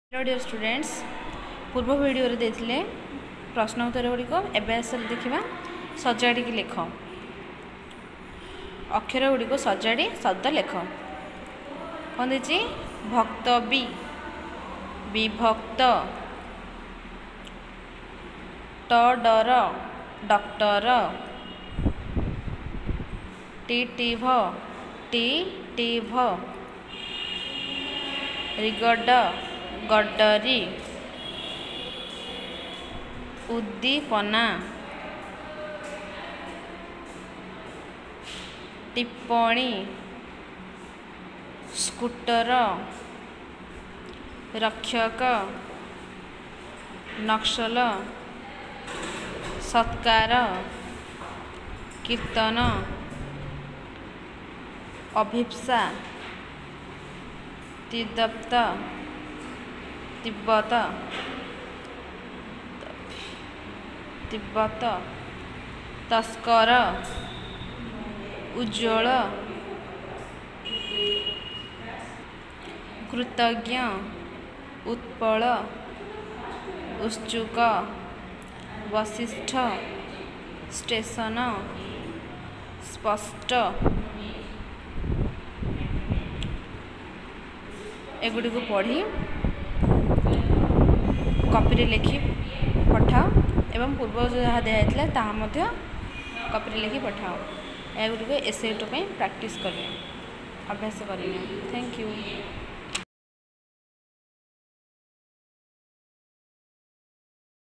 Hello dear students, पूर्व video देते प्रश्न उत्तर गुड़िक एवं देखा सजाड़ी लेख अक्षर गुड़िक सजाड़ी शब्द लेख कौन देती भक्त विभक्त डर डॉक्टर टिटिभ रिगड गड्डरी उद्दीपना टिप्पणी स्कूटर रक्षक नक्सल सत्कार कीर्तन अभिप्सा तिदप्त तिब्बत तस्कर उज्ज्वल कृतज्ञ उत्पल उत्सुक वशिष्ठ स्टेशन स्पष्ट एगुड़ी को पढ़ी कॉपी लिखि पठाओ एवं पूर्व जहाँ दिखाई कॉपी लिखि पठाओ एगुड़ी एसए प्राक्टिस करें अभ्यास करें। Thank you.